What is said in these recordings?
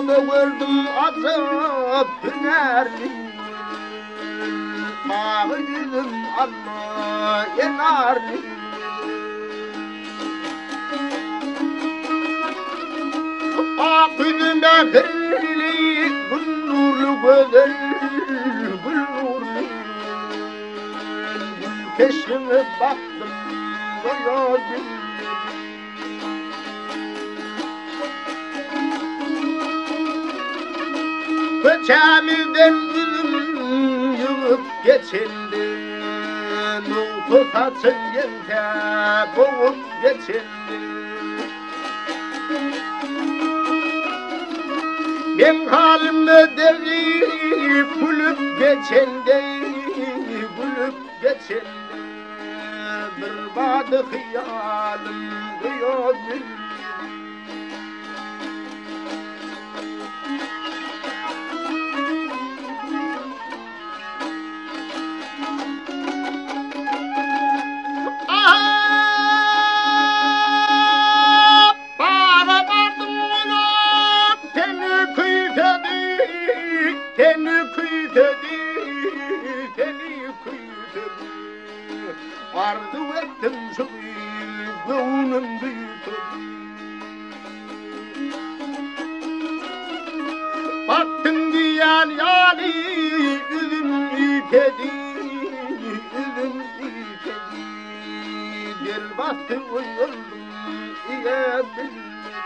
Rüyamda gördüm azap hünerli. Mavi yüzüm amma yanarlı. Ak yüzüme kirli gül nurlu güzel gül nurlu. Gül keşfime baktım doyurdum. Köçemizden üzüm yığıp geçildi. Nutu saçın yente boğup geçildi. Ben halimde derip gülüp geçildi. Gülüp geçildi. Bir badı hıyalım diyor bir. Arzu ettim şu gönlüm büyütü. Baktın diyen yani üzüm itedi, üzüm itedi. Dil bastı uyuldum iye bildim.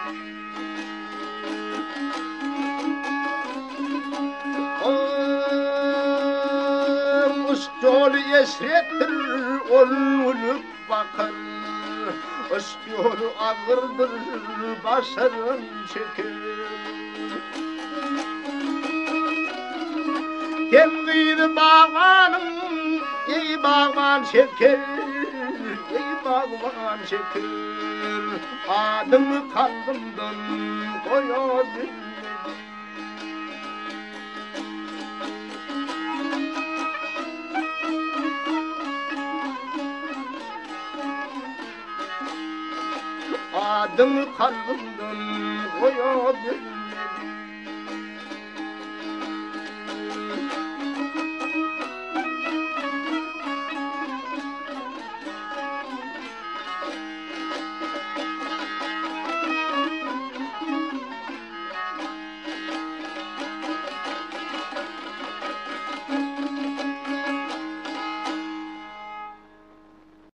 Yolu esrettir, olup bakar. Aşk yolu ağırdır, başarın çeker. Kendini bağmanım, ey bağman şeker, ey bağman şeker. Adımı kalbimden koyabilir. Adımı kalbimden koyabilir.